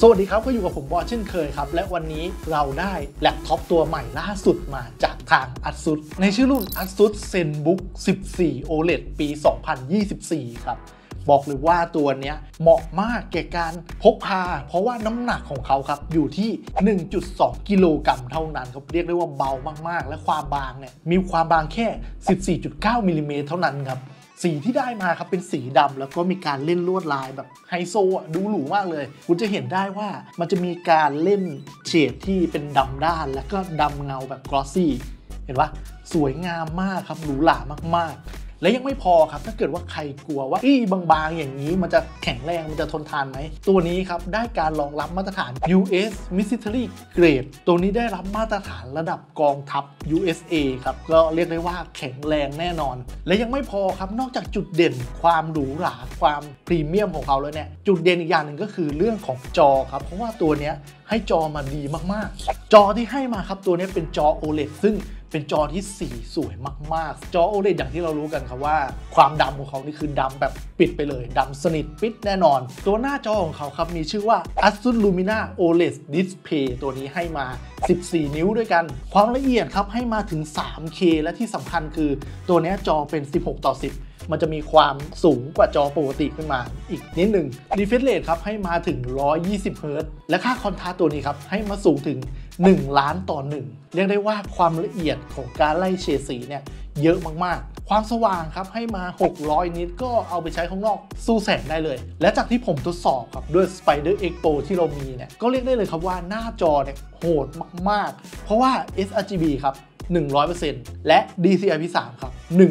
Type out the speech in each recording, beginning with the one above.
วัสดีครับก็อยู่กับผมบอสเช่นเคยครับและวันนี้เราได้แล็ปท็อปตัวใหม่ล่าสุดมาจากทาง ASUS ในชื่อรุ่น ASUS ZenBook 14 OLED ปี 2024 ครับบอกเลยว่าตัวนี้เหมาะมากแก่การพกพาเพราะว่าน้ำหนักของเขาครับอยู่ที่ 1.2 กิโลกรัมเท่านั้นครับเรียกได้ว่าเบามากๆและความบางเนี่ยมีความบางแค่ 14.9 มิลลิเมตรเท่านั้นครับสีที่ได้มาครับเป็นสีดำแล้วก็มีการเล่นลวดลายแบบไฮโซดูหรูมากเลยคุณจะเห็นได้ว่ามันจะมีการเล่นเฉดที่เป็นดำด้านแล้วก็ดำเงาแบบกลอสซี่เห็นปะสวยงามมากครับหรูหรามากๆและยังไม่พอครับถ้าเกิดว่าใครกลัวว่าบางๆอย่างนี้มันจะแข็งแรงมันจะทนทานไหมตัวนี้ครับได้การรองรับมาตรฐาน US Military Grade ตัวนี้ได้รับมาตรฐานระดับกองทัพ USA ครับก็เรียกได้ว่าแข็งแรงแน่นอนและยังไม่พอครับนอกจากจุดเด่นความหรูหราความพรีเมียมของเขาแล้วเนี่ยจุดเด่นอีกอย่างหนึ่งก็คือเรื่องของจอครับเพราะว่าตัวนี้ให้จอมาดีมากๆจอที่ให้มาครับตัวนี้เป็นจอ OLED ซึ่งเป็นจอที่สีสวยมากๆจอ OLED อย่างที่เรารู้กันครับว่าความดำของเขานี่คือดำแบบปิดไปเลยดำสนิทปิดแน่นอนตัวหน้าจอของเขาครับมีชื่อว่า ASUS Lumina OLED Display ตัวนี้ให้มา14 นิ้วด้วยกันความละเอียดครับให้มาถึง 3K และที่สำคัญคือตัวนี้จอเป็น 16:10มันจะมีความสูงกว่าจอปกติขึ้นมาอีกนิดหนึ่ง Refresh Rate ครับให้มาถึง 120 Hz และค่าคอนทราสต์ตัวนี้ครับให้มาสูงถึง 1 ล้านต่อ 1เรียกได้ว่าความละเอียดของการไล่เฉดสีเนี่ยเยอะมากๆความสว่างครับให้มา600นิตก็เอาไปใช้ข้างนอกสู้แสงได้เลยและจากที่ผมทดสอบครับด้วย Spider X Pro ที่เรามีเนี่ยก็เรียกได้เลยครับว่าหน้าจอเนี่ยโหดมากๆเพราะว่า sRGB ครับ100% และ DCI-P3 ครับ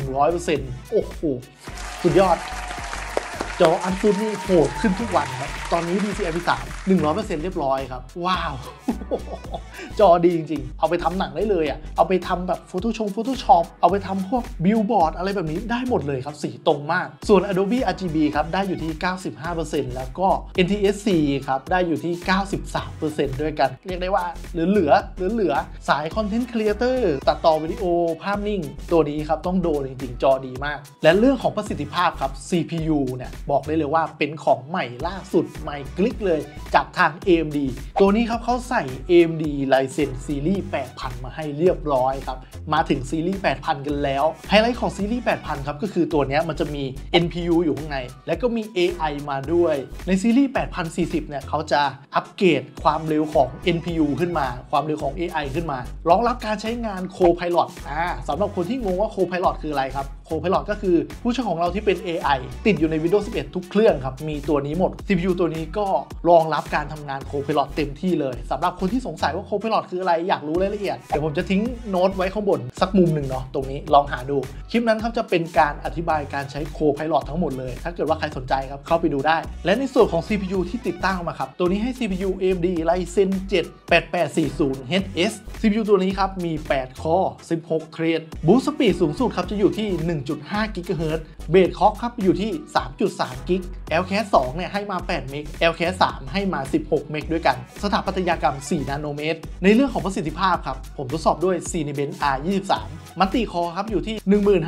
100% โอ้โหสุดยอดจอASUSนี่โหดขึ้นทุกวันครับตอนนี้ DCI-P3 100% เรียบร้อยครับว้าวจอดีจริงๆเอาไปทำหนังได้เลยอ่ะเอาไปทำแบบ Photoshop เอาไปทำพวกบิลบอร์ดอะไรแบบนี้ได้หมดเลยครับสีตรงมากส่วน Adobe RGB ครับได้อยู่ที่ 95% แล้วก็ NTSC ครับได้อยู่ที่ 93% ด้วยกันเรียกได้ว่าเหลือสาย Content Creator ตัดต่อวิดีโอภาพนิ่งตัวนี้ครับต้องโดนจริงๆจอดีมากและเรื่องของประสิทธิภาพครับ CPU เนี่ยบอกได้เลยว่าเป็นของใหม่ล่าสุดใหม่กลิกเลยจากทาง AMD ตัวนี้ครับเขาใส่ AMD Ryzen ซีรีส์ 8000 มาให้เรียบร้อยครับมาถึงซีรีส์ 8000 กันแล้วไฮไลท์ของซีรีส์ 8000 ครับก็คือตัวนี้มันจะมี NPU อยู่ข้างในและก็มี AI มาด้วยในซีรีส์ 8040 เนี่ยเขาจะอัปเกรดความเร็วของ NPU ขึ้นมาความเร็วของ AI ขึ้นมารองรับการใช้งาน Copilot สำหรับคนที่งงว่า Copilot คืออะไรครับ Copilot ก็คือผู้ช่วยของเราที่เป็น AI ติดอยู่ใน Windows 11 ทุกเครื่องครับมีตัวนี้หมด CPU ตัวนี้ก็รองรับการทำงาน Copilot เต็มที่เลยสำหรับคนที่สงสัยว่า Copilot คืออะไรอยากรู้รายละเอียดเดี๋ยวผมจะทิ้งโน้ตไว้ข้างบนสักมุมหนึ่งเนาะตรงนี้ลองหาดูคลิปนั้นครับจะเป็นการอธิบายการใช้ Copilot ทั้งหมดเลยถ้าเกิดว่าใครสนใจครับเข้าไปดูได้และในส่วนของ CPU ที่ติดตั้งมาครับตัวนี้ให้ CPU AMD Ryzen 7 8840HS CPU ตัวนี้ครับมี8 Core 16 Thread Boost Speed สูงสุดครับจะอยู่ที่ 1.5 GHz Base Clock ครับอยู่ที่ 3.3 GHz LCAS 2เนี่ยให้มา8 เมก LCAS 3ให้มา16 เมกด้วยกันสถาปัตยกรรม4 นาโนเมตรในเรื่องของประสิทธิภาพครับผมทดสอบด้วย Cinebench R23 มัลติคอร์ครับอยู่ที่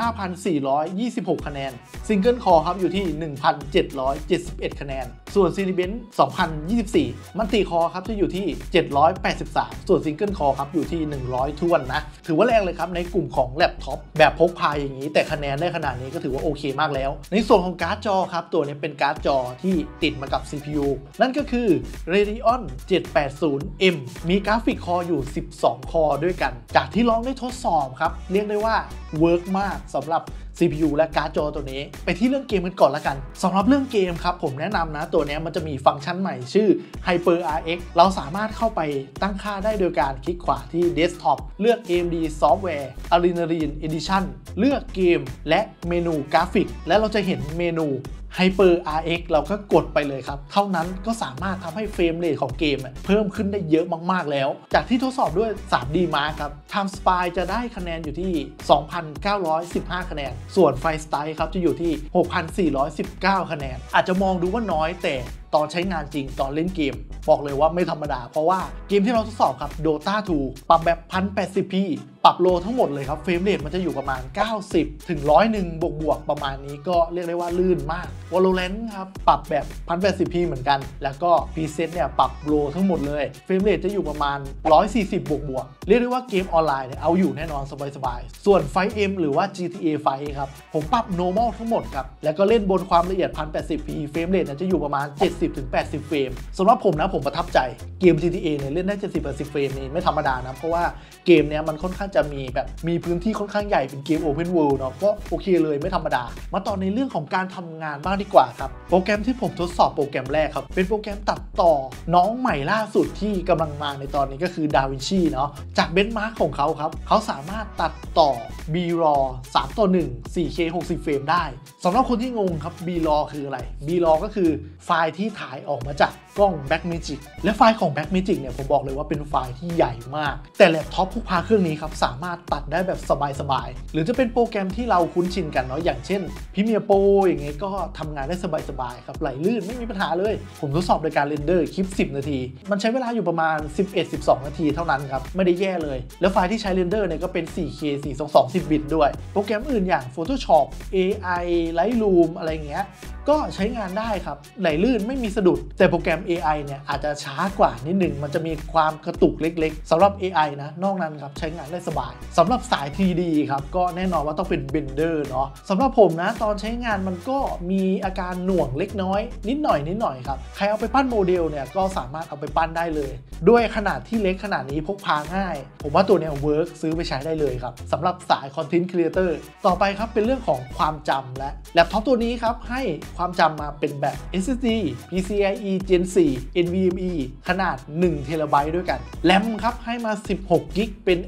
15,426 คะแนน Single Core ครับอยู่ที่ 1,771 คะแนนส่วน Cinebench 2024 มัลติคอร์ครับจะอยู่ที่ 783 ส่วน Single Core ครับอยู่ที่ 100ท้วนนะถือว่าแรงเลยครับในกลุ่มของแล็ปท็อปแบบพกพาอย่างนี้แต่คะแนนได้ขนาดนี้ก็ถือว่าโอเคมากแล้วในส่วนของการ์ดจอครับตัวนี้เป็นการ์ดจอที่ติดมากับ CPU นั่นก็คือ Radeon 780M มีกราฟิกคอร์อยู่12 คอร์ด้วยกันจากที่ลองได้ทดสอบครับเรียกได้ว่าเวิร์กมากสำหรับ CPU และการ์ดจอตัวนี้ไปที่เรื่องเกมกันก่อนละกันสำหรับเรื่องเกมครับผมแนะนำนะตัวนี้มันจะมีฟังก์ชันใหม่ชื่อ HyperRX เราสามารถเข้าไปตั้งค่าได้โดยการคลิกขวาที่ Desktop เลือก AMD Software Adrenaline Edition เลือกเกมและเมนูกราฟิกและเราจะเห็นเมนู HyperRX เราก็กดไปเลยครับเท่านั้นก็สามารถทำให้เฟรมเรทของเกมเพิ่มขึ้นได้เยอะมากๆแล้วจากที่ทดสอบด้วย 3D Mark ครับ Time Spy จะได้คะแนนอยู่ที่ 2,915 คะแนนส่วน Firestyle ครับจะอยู่ที่ 6,419 คะแนนอาจจะมองดูว่าน้อยแต่ตอนใช้งานจริงตอนเล่นเกมบอกเลยว่าไม่ธรรมดาเพราะว่าเกมที่เราทดสอบครับ Dota 2 ปรับแบบ 1080p ปรับโลทั้งหมดเลยครับเฟรมเรทมันจะอยู่ประมาณ90ถึง101บวกประมาณนี้ก็เรียกได้ว่าลื่นมาก Valorant ครับปรับแบบ 1080p เหมือนกันแล้วก็ preset เนี่ยปรับโลทั้งหมดเลยเฟรมเรทจะอยู่ประมาณ140บวกเรียกได้ว่าเกมออนไลน์เนี่ยเอาอยู่แน่นอนสบายๆส่วน 5M หรือว่า GTA 5 ครับผมปรับ normal ทั้งหมดครับแล้วก็เล่นบนความละเอียด 1080p เฟรมเรทจะอยู่ประมาณ 70-80 เฟรมสำหรับผมนะผมประทับใจเกม GTA เนี่ยเล่นได้ 70-80 เฟรมนี่ไม่ธรรมดานะเพราะว่าเกมเนี้ยมันค่อนข้างจะมีพื้นที่ค่อนข้างใหญ่เป็นเกม Open World เนาะก็โอเคเลยไม่ธรรมดามาต่อในเรื่องของการทำงานบ้างดีกว่าครับโปรแกรมที่ผมทดสอบโปรแกรมแรกครับเป็นโปรแกรมตัดต่อน้องใหม่ล่าสุดที่กำลังมาในตอนนี้ก็คือ DaVinci เนาะจากเบนช์มาร์กของเขาครับเขาสามารถตัดต่อ B-RAW 3:1 4K 60 เฟรมได้สำหรับคนที่งงครับ B-RAW คืออะไร B-RAW ก็คือไฟล์ที่ถ่ายออกมาจากกล้อง Blackmagic และไฟล์ของ Blackmagic เนี่ยผมบอกเลยว่าเป็นไฟล์ที่ใหญ่มากแต่แล็ปท็อปพกพาเครื่องนี้ครับสามารถตัดได้แบบสบายๆหรือจะเป็นโปรแกรมที่เราคุ้นชินกันเนาะอย่างเช่น Premiere Pro อย่างเงี้ยก็ทำงานได้สบายๆครับไหลลื่นไม่มีปัญหาเลยผมทดสอบโดยการเรนเดอร์คลิป10 นาทีมันใช้เวลาอยู่ประมาณ 11-12 นาทีเท่านั้นครับไม่ได้แย่เลยแล้วไฟล์ที่ใช้เรนเดอร์เนี่ยก็เป็น 4K 422 บิตด้วยโปรแกรมอื่นอย่าง Photoshop AI Lightroom อะไรเงี้ยก็ใช้งานได้ครับไหลลื่นไม่มีสะดุดแต่โปรแกรม AI เนี่ยอาจจะช้ากว่านิดนึงมันจะมีความกระตุกเล็กๆสำหรับ AI นะนอกนั้นครับใช้งานได้สบายสำหรับสาย 3D ครับก็แน่นอนว่าต้องเป็น Blender เนาะสำหรับผมนะตอนใช้งานมันก็มีอาการหน่วงเล็กน้อยนิดหน่อยครับใครเอาไปปั้นโมเดลเนี่ยก็สามารถเอาไปปั้นได้เลยด้วยขนาดที่เล็กขนาดนี้พกพาง่ายผมว่าตัวเนี้ยเวิร์กซื้อไปใช้ได้เลยครับสำหรับสาย Content Creator ต่อไปครับเป็นเรื่องของความจำและแล็ปท็อปตัวนี้ครับให้ความจำมาเป็นแบบ SSD PCIe Gen 4 NVMe ขนาด1 เทราไบต์ด้วยกันแรมครับให้มา16 กิกเป็น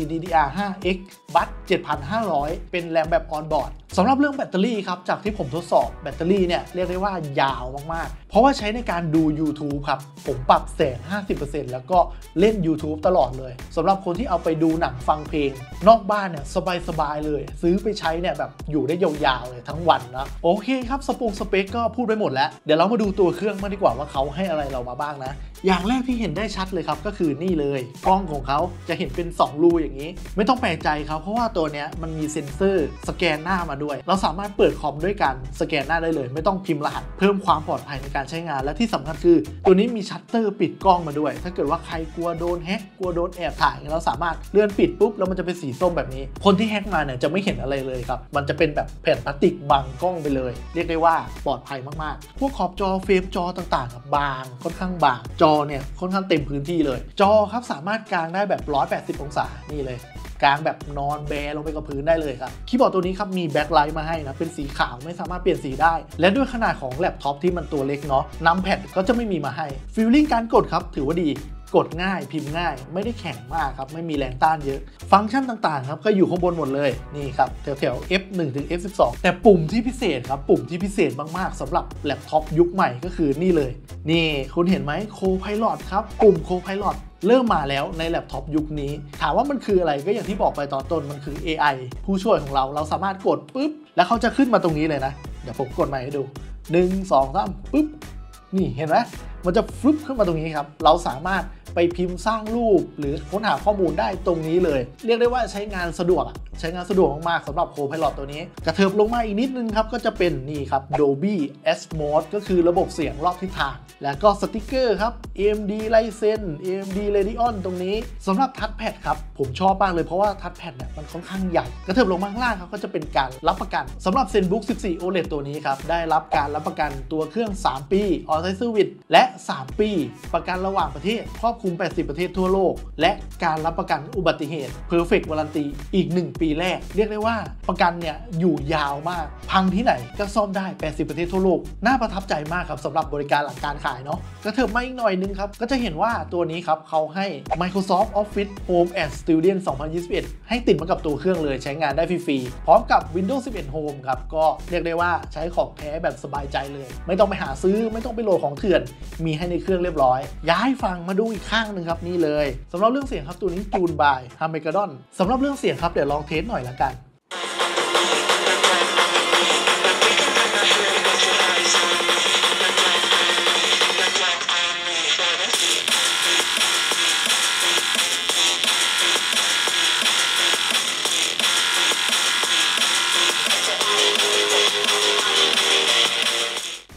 LPDDR5X บัส 7,500 เป็นแรมแบบออนบอร์ดสำหรับเรื่องแบตเตอรี่ครับจากที่ผมทดสอบแบตเตอรี่เนี่ยเรียกได้ว่ายาวมากๆเพราะว่าใช้ในการดู YouTube ครับผมปรับแสง 50% แล้วก็เล่น YouTube ตลอดเลยสำหรับคนที่เอาไปดูหนังฟังเพลงนอกบ้านเนี่ยสบายๆเลยซื้อไปใช้เนี่ยแบบอยู่ได้ยาวๆเลยทั้งวันนะโอเคครับสเปคก็พูดไปหมดแล้วเดี๋ยวเรามาดูตัวเครื่องมากดีกว่าว่าเขาให้อะไรเรามาบ้างนะอย่างแรกที่เห็นได้ชัดเลยครับก็คือนี่เลยกล้องของเขาจะเห็นเป็น2รูอย่างนี้ไม่ต้องแปลกใจครับเพราะว่าตัวเนี้ยมันมีเซ็นเซอร์สแกนหน้ามาด้วยเราสามารถเปิดคอมด้วยการสแกนหน้าได้เลยไม่ต้องพิมพ์รหัสเพิ่มความปลอดภัยในการใช้งานและที่สำคัญคือตัวนี้มีชัตเตอร์ปิดกล้องมาด้วยถ้าเกิดว่าใครกลัวโดนแฮกกลัวโดนแอบถ่ายเราสามารถเลื่อนปิดปุ๊บแล้วมันจะเป็นสีส้มแบบนี้คนที่แฮกมาเนี่ยจะไม่เห็นอะไรเลยครับมันจะเป็นแบบแผ่นพลาสติกบังกล้องไปเลยเรียกได้ว่าปลอดภัยมากๆพวกขอบจอเฟรมจอต่างๆบางค่อนข้างบางจอเนี่ยค่อนข้างเต็มพื้นที่เลยจอครับสามารถกางได้แบบ180 องศานี่เลยกางแบบนอนแบลงไปกับพื้นได้เลยครับคีย์บอร์ดตัวนี้ครับมีแบ็คไลท์มาให้นะเป็นสีขาวไม่สามารถเปลี่ยนสีได้และด้วยขนาดของแล็ปท็อปที่มันตัวเล็กเนาะนัมแพดก็จะไม่มีมาให้ฟีลลิ่งการกดครับถือว่าดีกดง่ายพิมพ์ง่ายไม่ได้แข็งมากครับไม่มีแรงต้านเยอะฟังก์ชันต่างๆครับก็อยู่ข้างบนหมดเลยนี่ครับแถว F1 ถึง F12 แต่ปุ่มที่พิเศษครับปุ่มที่พิเศษมากๆสำหรับแล็ปท็อปยุคใหม่ก็คือนี่เลยนี่คุณเห็นไหม Copilot ครับปุ่ม Copilot เริ่มมาแล้วในแล็ปท็อปยุคนี้ถามว่ามันคืออะไรก็อย่างที่บอกไปตอนต้นมันคือ AI ผู้ช่วยของเราสามารถกดปุ๊บแล้วเขาจะขึ้นมาตรงนี้เลยนะเดี๋ยวผมกดมาให้ดู1 2 3ปุ๊บนี่เห็นไหมมันจะฟลุปขึ้นมาตรงนี้ครับเราสามารถไปพิมพ์สร้างรูปหรือค้นหาข้อมูลได้ตรงนี้เลยเรียกได้ว่าใช้งานสะดวกมากๆสำหรับ Copilot ตัวนี้กระเถิบลงมาอีกนิดนึงครับก็จะเป็นนี่ครับ Dolby Atmos ก็คือระบบเสียงรอบทิศทางแล้วก็สติกเกอร์ครับ AMD Ryzen AMD Radeon ตรงนี้สำหรับทัชแพดครับผมชอบมากเลยเพราะว่าทัชแพดเนี่ยมันค่อนข้างใหญ่กระเถิบลงมาข้างล่างครับก็จะเป็นการรับประกันสำหรับ ZenBook 14 OLED ตัวนี้ครับได้รับการรับประกันตัวเครื่อง3 ปี On-Site Service และ3 ปีประกันระหว่างประเทศครอบคลุม80 ประเทศทั่วโลกและการรับประกันอุบัติเหตุ Perfect Warranty อีก1 ปีแรกเรียกได้ว่าประกันเนี่ยอยู่ยาวมากพังที่ไหนก็ซ่อมได้80 ประเทศทั่วโลกน่าประทับใจมากครับสำหรับบริการหลังการขายเนาะกระเถิบมาอีกหน่อยนึงครับก็จะเห็นว่าตัวนี้ครับเขาให้ Microsoft Office Home and Student 2021 ให้ติดมากับตัวเครื่องเลยใช้งานได้ฟรีๆพร้อมกับ Windows 11 Home ครับก็เรียกได้ว่าใช้ของแท้แบบสบายใจเลยไม่ต้องไปหาซื้อไม่ต้องไปโหลดของเถื่อนมีให้ในเครื่องเรียบร้อยย้ายฝั่งมาดูอีกข้างหนึ่งครับนี่เลยสำหรับเรื่องเสียงครับตัวนี้จูนบาย Harmagedon สำหรับเรื่องเสียงครับเดี๋ยวลองเทสหน่อยละกัน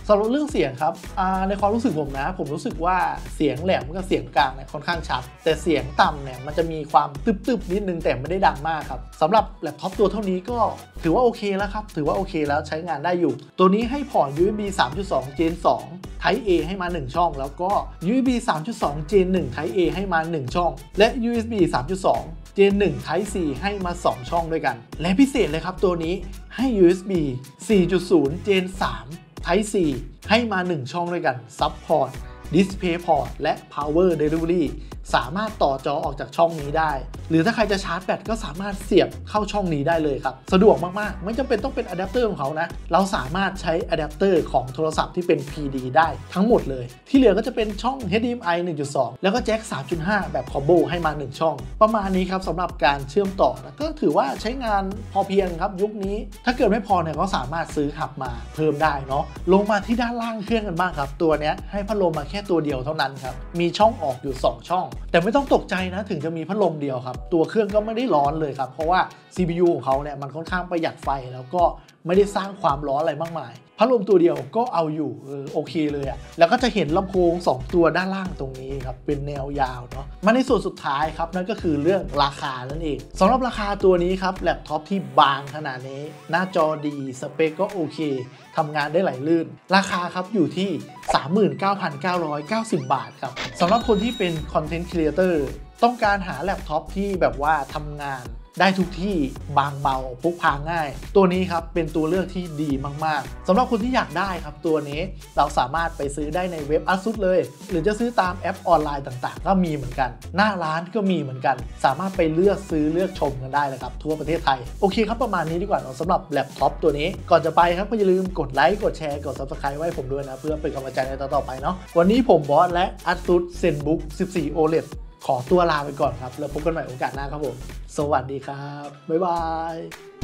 สำหรับเรื่องเสียงครับในความรู้สึกผมนะผมรู้สึกว่าเสียงแหลมกับเสียงกลางเนี่ยค่อนข้างชัดแต่เสียงต่ำเนี่ยมันจะมีความตึบๆนิดนึงแต่ไม่ได้ดังมากครับสำหรับแล็ปท็อปตัวเท่านี้ก็ถือว่าโอเคแล้วครับถือว่าโอเคแล้วใช้งานได้อยู่ตัวนี้ให้พอร์ต USB 3.2 Gen 2 Type A ให้มา1ช่องแล้วก็ USB 3.2 Gen 1 Type A ให้มา1ช่องและ USB 3.2 Gen 1 Type C ให้มา2ช่องด้วยกันและพิเศษเลยครับตัวนี้ให้ USB 4.0 Gen 3 Type C ให้มา1ช่องด้วยกัน Support DisplayPort และ Power Delivery สามารถต่อจอออกจากช่องนี้ได้หรือถ้าใครจะชาร์จแบตก็สามารถเสียบเข้าช่องนี้ได้เลยครับสะดวกมากๆไม่จำเป็นต้องเป็นอะแดปเตอร์ของเขานะเราสามารถใช้อะแดปเตอร์ของโทรศัพท์ที่เป็น PD ได้ทั้งหมดเลยที่เหลือก็จะเป็นช่อง HDMI 1.2 แล้วก็แจ็ค 3.5 แบบคอมโบให้มา1ช่องประมาณนี้ครับสำหรับการเชื่อมต่อนะก็ถือว่าใช้งานพอเพียงครับยุคนี้ถ้าเกิดไม่พอเนี่ยก็สามารถซื้อหับมาเพิ่มได้เนาะลงมาที่ด้านล่างเครื่องกันบ้างครับตัวนี้ให้พัดลมมาแค่ตัวเดียวเท่านั้นครับมีช่องออกอยู่2ช่องแต่ไม่ต้องตกใจนะถึงจะมีพัดลมเดียวครับตัวเครื่องก็ไม่ได้ร้อนเลยครับเพราะว่า CPU ของเขาเนี่ยมันค่อนข้างประหยัดไฟแล้วก็ไม่ได้สร้างความร้อนอะไรมากมายพัดลมตัวเดียวก็เอาอยู่โอเคเลยอะแล้วก็จะเห็นลำโพง2ตัวด้านล่างตรงนี้ครับเป็นแนวยาวเนาะมาในส่วนสุดท้ายครับนั่นก็คือเรื่องราคานั่นเองสำหรับราคาตัวนี้ครับแล็ปท็อปที่บางขนาดนี้หน้าจอดีสเปคก็โอเคทำงานได้ไหลลื่นราคาครับอยู่ที่ 39,990 บาทครับสำหรับคนที่เป็นคอนเทนต์ครีเอเตอร์ต้องการหาแล็ปท็อปที่แบบว่าทำงานได้ทุกที่บางเบาพกพาง่ายตัวนี้ครับเป็นตัวเลือกที่ดีมากๆสำหรับคนที่อยากได้ครับตัวนี้เราสามารถไปซื้อได้ในเว็บ ASUS เลยหรือจะซื้อตามแอปออนไลน์ต่างๆก็มีเหมือนกันหน้าร้านก็มีเหมือนกันสามารถไปเลือกซื้อเลือกชมกันได้เลยครับทั่วประเทศไทยโอเคครับประมาณนี้ดีกว่าสำหรับแล็ปท็อปตัวนี้ก่อนจะไปครับก็อย่าลืมกดไลค์กดแชร์กด Subscribe ไว้ผมด้วยนะเพื่อเป็นกำลังใจในตอนต่อไปเนาะวันนี้ผมบอสและ ASUS ZenBook 14 OLEDขอตัวลาไปก่อนครับแล้วพบกันใหม่โอกาสหน้าครับผมสวัสดีครับบ๊ายบาย